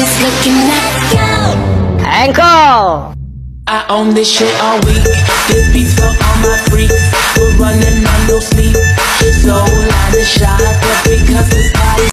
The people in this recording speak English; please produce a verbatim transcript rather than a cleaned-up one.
just looking at you. Ankle. I own this shit all week. This beat's for all my freaks. We're running on no sleep. So line the shot, but because this party